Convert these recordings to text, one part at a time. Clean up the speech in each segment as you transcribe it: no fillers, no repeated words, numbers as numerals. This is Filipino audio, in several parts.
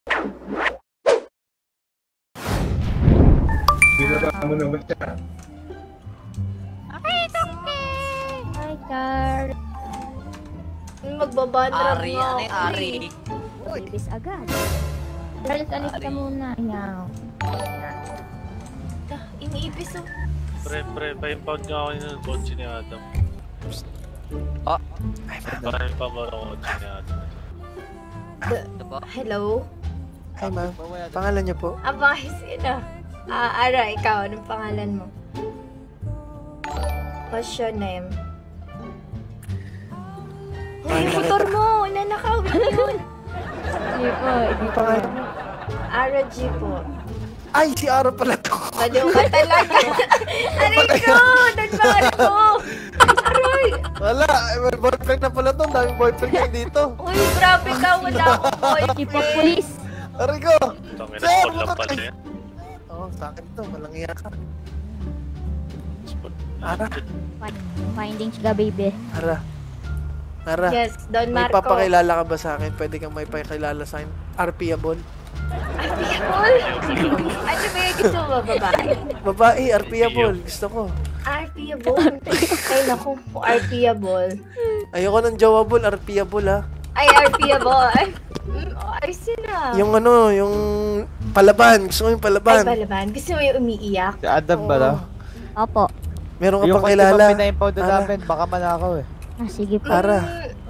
Binaba mo na ba siya? Okay, it's okay. Hi, Carl. Magbabanrap Ari, nga ano ako yung Ari? Ibis agad. Carl, alis ka muna. Ingaw. Iniipis oh. Pre, pa-impound nga ako yung kotse ni Adam. Ay, ma'am. Parang pa mo ng kotse ni Adam. Hello? Hi, ma'am. Pangalan niyo po? Abahis yun ah. Ara, ikaw, anong pangalan mo? What's your name? Hey, motor mo! Nanakawin yun! Hindi po, hindi po. Pangalan mo? Ara G po. Ay, si Ara pala to. Baliw ka talaga! Aray ko! Nagmahal ko! Aray! Wala, may boyfriend na pala to. Daming boyfriend kayo dito. Uy, grabe ka! Wala akong Chief of boyfriend! police. Aray ko! Tangin Sir, na lang motor pala kayo. yan. Oo, sa akin to. Walang iya ka. Ara. Findings ka, baby. Ara. Ara. Yes, Don May Marco. papakilala ka ba sa akin? Pwede kang may pakilala sa akin. RPable. Arpiable? Ano ba yung gusto mo, babae? Babae, RPable. Gusto ko. Arpiable? Ay, naku, Arpiable. Ayoko ng jawable, RPable ha. Ay, Arpiable. Ay, ayos yun ah. Yung ano, yung palaban. Gusto ko yung Ay, palaban. balaban. Gusto mo yung umiiyak? Si Adam ba na? Opo. Meron ka Yung pang kilala. yung pina-impound na namin, baka manakaw eh. Sige po. Ara.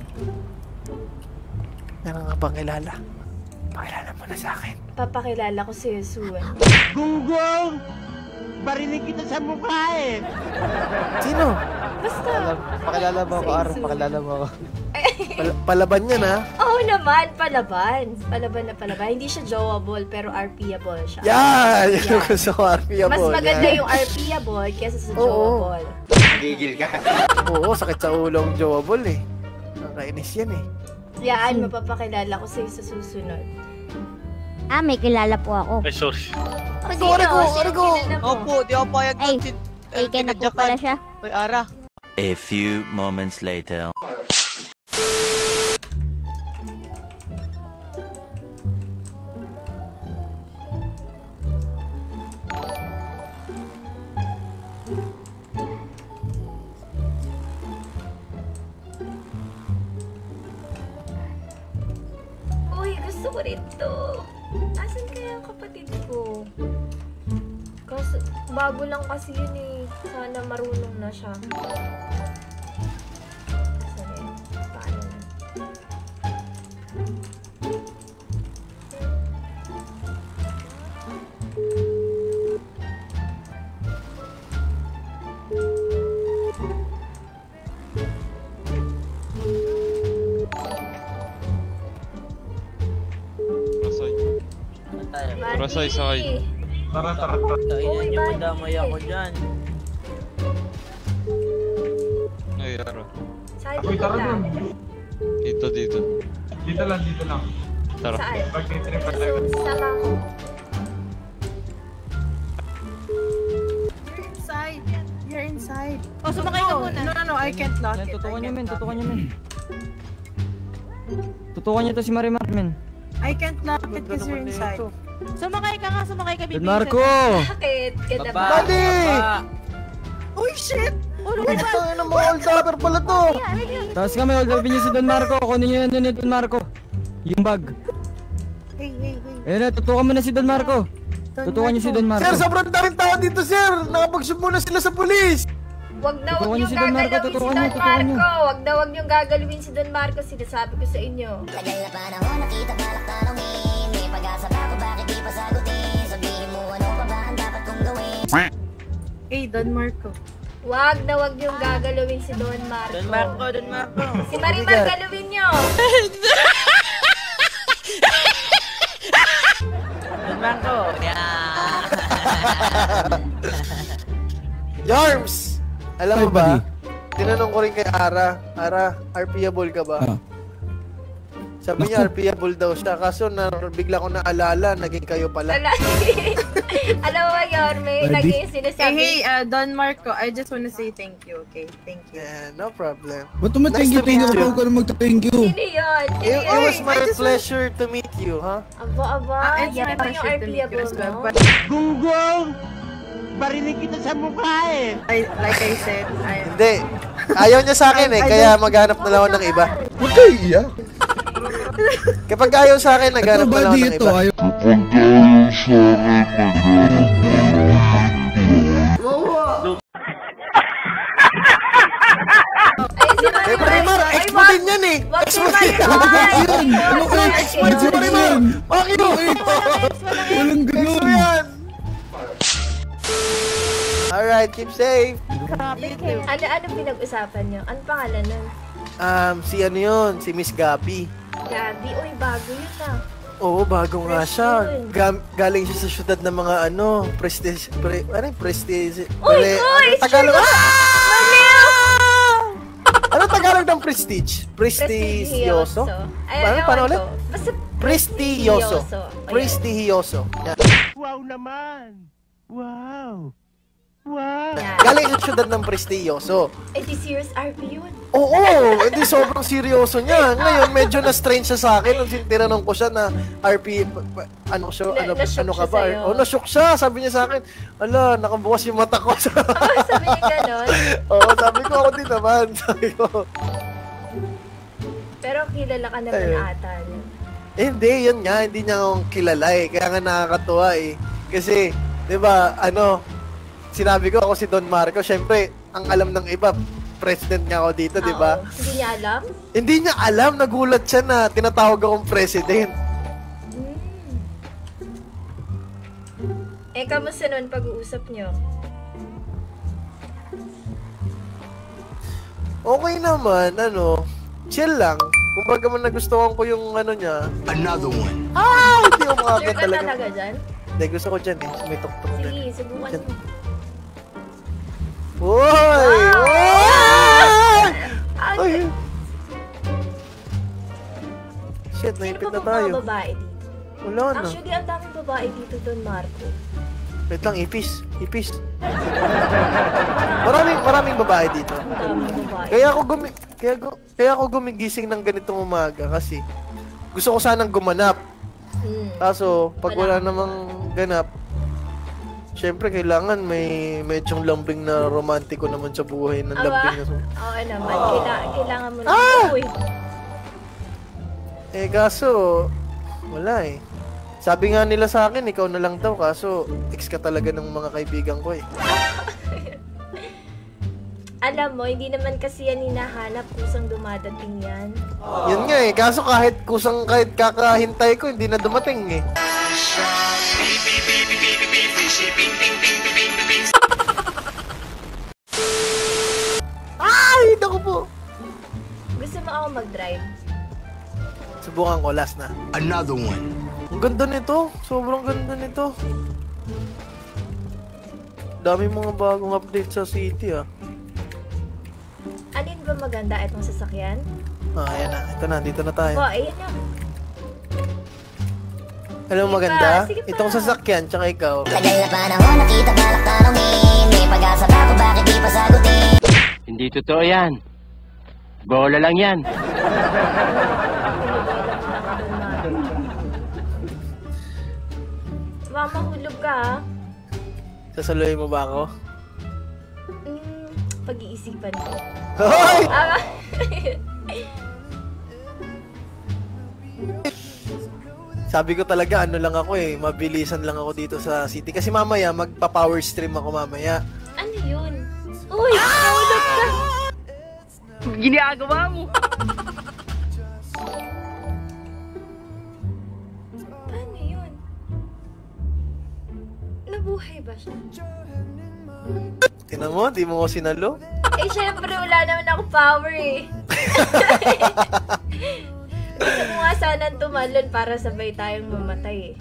Meron ka pang kilala. Pakilala mo na sa akin. Papakilala ko si Yusuan. Gunggong! Barinig kita sa mukha eh! Sino? Basta. Pakilala mo ako, Ara. Pakilala mo ako. Palaban yan ha. Oo naman, palaban. Palaban na palaban. Hindi siya jowable, pero RPable siya. Yan! Yan Yan. yung gusto ko, RPable. Mas maganda yan. yung RPable kesa sa Oo. jowable. Gigil ka. Oo, sakit sa ulo ang jawable eh. Nakainis yan eh. Yaan, mapapakilala ko sa'yo sa susunod. May kilala po ako. Ay, sorry. Sino? Arigo! Sino kilala mo? Opo, di ako payag Ay, ng taken na po pala siya. Uy, Ara. A few moments later. Uy, gusto ko rin to. Asan kaya ang kapatid ko? Kasi, bago lang kasi yun eh. Sana marunong na siya. Asan eh? Paano na? Rosoy, sakay. Tara. Uy, Niyo Buddy. madamay ako dyan. Ay, Ara. Saan Ako'y tara punta? dun. Dito. Dito lang. Tara. Saan? Pag-trip pa tayo. Sama ko. You're inside. Oh, sumakay ka muna. No, I can't lock it. Tutukan niyo, men. Tutukan niyo to si Marimar, men. I can't lock it because you're inside. Sumakay ka, baby. Don Marco! Bakit? Ganda ba? Buddy! Uy, shit! Ito ng mga old daughter pala to. Tapos kami, hold up niyo si Don Marco. Kunin niyo yan ni Don Marco. Yung bag. Hey. Ayun na, tutukan mo na si Don Marco. Tutukan niyo si Don Marco. Sir, sobrang daming tao dito, sir. Nakapag-shoot muna sila sa pulis. Wag na wag Tutukan niyong niyo si Don Marco, gagalawin si tutukan Don niyo, tutukan niyo. Marco. Wag na wag niyong gagalawin si Don Marco. Sinasabi ko sa inyo. Tagal na panahon nakita balak tanongin. May pag-asa ba ako bakit di pa sagutin? Sabihin mo ano pa ba ang dapat kong gawin? Hey, Don Marco. Wag na wag niyong gagalawin si Don Marco. Don Marco. Si Marimar galawin niyo. Don Marco. Yeah. Yarms! Alam mo ba, tinanong ko rin kay Ara, RPable ka ba? Sabi niya, RPable daw siya. Kaso bigla ko naalala, naging kayo pala. Alam mo ba, Yorme, naging sinasabi. Hey, Don Marco, I just wanna say thank you, okay? Thank you. Yeah, no problem. Ba't naman thank you ako ka na mag-thank you? Sino yun? It was my pleasure to meet you, ha? Aba, It's my yan pa yung pleasure to meet you RPable, as well. no? But Gunggong! Barinig kita sa mukha eh! like I said, Hindi. Ayaw niya sa akin eh, kaya maghanap na lang ako ng iba. Huwag kayo iyak. Kapag ayaw sa akin, naghanap na lang ako ng iba. Ayaw. Eh, Marimar, ex mo din yan eh! Wag Ex si mo din! Marimar! Ano ka? Ex mo si Marimar! Bakit mo? Walang Ex ganun. mo yan! Alright, keep safe! Ano pinag-usapan nyo? Ano pangalan nun? Si ano yun? Si Miss Gabi. Gabi. Uy, bago yun ah. Oo, bago nga Fresh siya. yun. Galing siya sa syudad ng mga prestige... ano yung prestige? Uy! Tagalog? Maliw! Ano Tagalog ng prestige? Prestigioso? Paano ulit? Basta Prestigioso. Ayan. Prestigioso. Yan. Wow naman! Wow! Wow! Yan. Galing sa syudad ng prestigioso. Eh, di serious RP yun. Oo, hindi sobrang seryoso niya. Ngayon, medyo na-strange siya sa akin nung tinanong ko siya na RP, ano ka ba? Oh, na-shock siya. Sabi niya sa akin, ala, nakabukas yung mata ko. Sabi niya ganon. Oo, sabi ko ako din naman. Sabi ko. Pero kilala ka naman ata niya. Hindi, yun nga. Hindi niya akong kilala eh. Kaya nga nakakatuwa eh. Kasi, di ba, sinabi ko ako si Don Marco. Siyempre, ang alam ng iba, president nga ako dito, di ba? Hindi niya alam? Hindi niya alam. Nagulat siya na tinatawag akong president. Eh, kamusta nun pag-uusap niyo? Okay naman, chill lang. Kumbaga man nagustuhan ko yung niya. Another one! Hindi ko Sure makakita ka talaga. talaga dyan? Hindi, gusto ko dyan eh. May tok-tok dyan. Sige, subukan Dyan. mo. Uy! Ay! Shit, Sino naipit pa na bang tayo. mga babae dito? Wala na. Actually, ang daming babae dito, Don Marco. Wait lang, ipis. Maraming babae dito. Ang daming babae. Kaya ako gumigising ng ganitong umaga kasi gusto ko sanang gumanap. Kaso, pag wala namang ganap, syempre kailangan may medyong lambing na romantiko naman sa buhay ng lambing na Oo naman, kailangan mo na. Uy! Eh kaso, wala eh. Sabi nga nila sa akin, ikaw na lang daw, kaso ex ka talaga ng mga kaibigan ko eh. Alam mo, hindi naman kasi yan hinahanap kusang dumadating yan. Yun nga eh, kaso kahit kakahintay ko, hindi na dumating eh. Ay, naku po! Gusto mo ako mag-drive? Subukan ko, last na. Another one! Ang ganda nito, sobrang ganda nito. Dami mga bagong update sa city ah. Alin ba maganda itong sasakyan? Ayan na, ito na, dito na tayo. Oh, ayan na. Alam mo maganda? Sige pa. Itong sasakyan, tsaka ikaw. Tagal na panahon, nakita balak tanongin. May pag-asa ba kung bakit di pa sagutin? Hindi totoo yan. Bola lang yan. Mahulog ka ha? Sasaluhin mo ba ako? Pag-iisipan ko. Hoy! Sabi ko talaga, lang ako eh. Mabilisan lang ako dito sa city. Kasi mamaya, magpa-power stream ako mamaya. Ano yun? Uy! Mahulog ka! ginagawa mo. Paano yun? Nabuhay ba siya? Tingnan mo, di mo ko sinalo. Eh, syempre, wala naman ako power eh. Gusto ko nga sanang tumalon para sabay tayong mamatay eh.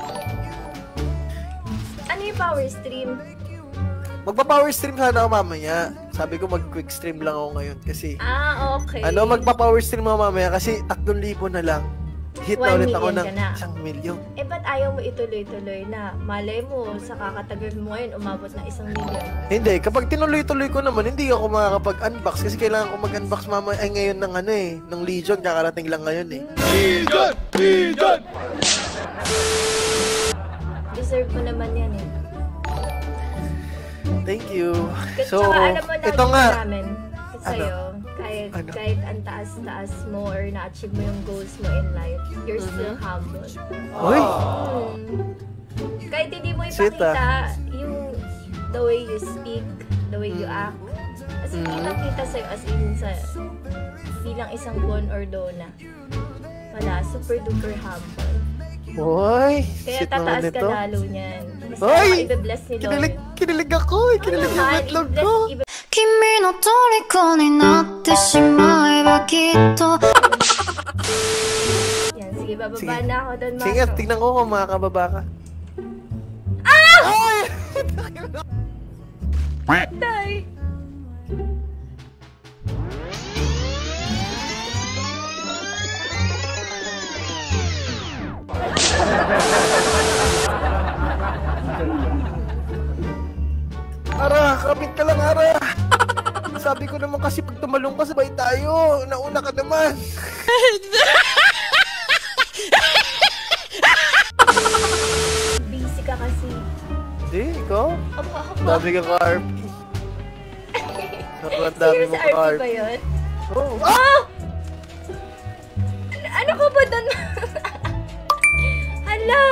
Ano yung power stream? Magpa-power stream sana ako mamaya. Sabi ko mag-quick stream lang ako ngayon kasi... Ah, okay. Magpa-power stream ako mamaya kasi 3,000 na lang. hit 1 na ulit ako million ng ka na. 1 million. Eh, ba't ayaw mo ituloy-tuloy na? Malay mo, sa kakatagal mo ngayon, umabot ng 1 million. Hindi, kapag tinuloy-tuloy ko naman, hindi ako makakapag-unbox kasi kailangan ko mag-unbox ngayon ng ng Legion, kakarating lang ngayon eh. Legion! Legion! Deserve mo naman yan eh. Thank you. So, tsaka alam mo ito nga. namin sa'yo, kahit ang taas-taas mo or na-achieve mo yung goals mo in life, you're still humble. Uy! Kahit hindi mo Sweet, ipakita yung the way you speak, the way you act, as in, nakita sa'yo as in sa bilang isang Bon or Donna. Wala, super duper humble. Uy! Kaya Shit naman tataas ka ito. lalo niyan. Basta Uy! i-bless ni Lord. Kinilig ako! Kinilig yung itlog ko! 君の虜になってしまえばきっと Yan, sige, bababa na ako doon, Marco. Sige, tignan ko kung makakababa ka. Tay! Ara, kapit ka lang, Ara! Sabi ko naman kasi pag tumalong ka, sabay tayo. Nauna ka naman. Busy ka kasi. Hindi, ikaw? Ako. Dami ka ka-RP. Sobrang dami Serious mo RP ka-RP. ba yun? Oh! Oh! Ano ka ba doon? Hala!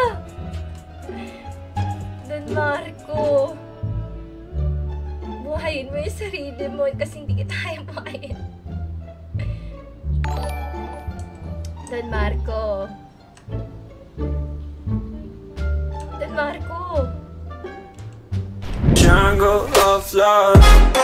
Don Marco. Buhayin mo yung sarili mo kasi hindi kita kaya buhayin. Don Marco. Don Marco. Jungle of love.